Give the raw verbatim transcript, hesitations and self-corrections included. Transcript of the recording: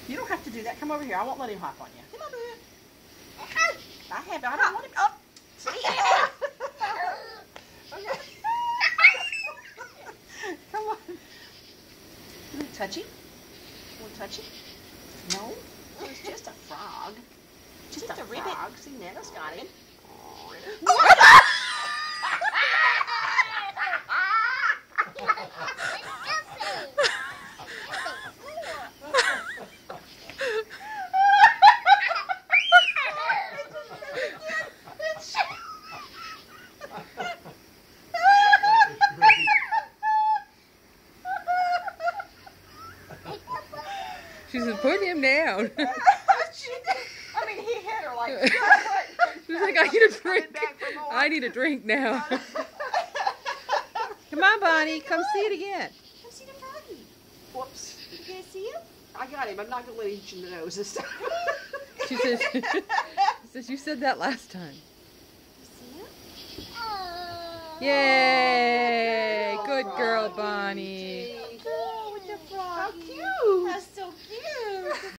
You don't have to do that. Come over here. I won't let him hop on you. Come over here. I have. I don't want him. Oh, see? Okay. Come on. You want to touch him? You want to touch him? No. Oh, it's just a frog. Just, just a, a frog. Ribbit. See, Nana's got him. Oh. She said, put him down. She did. I mean, he hit her like. She's like, I need a drink. I need a drink now. Come on, Bonnie. Come see it again. Come see the froggy. Whoops. You can't see him? I got him. I'm not going to let him eat you in the nose this time. She says, she says, you said that last time. See him? Yay! Oh, Good girl, froggy. Bonnie. Oh, with the frog. How cute. That's so cute.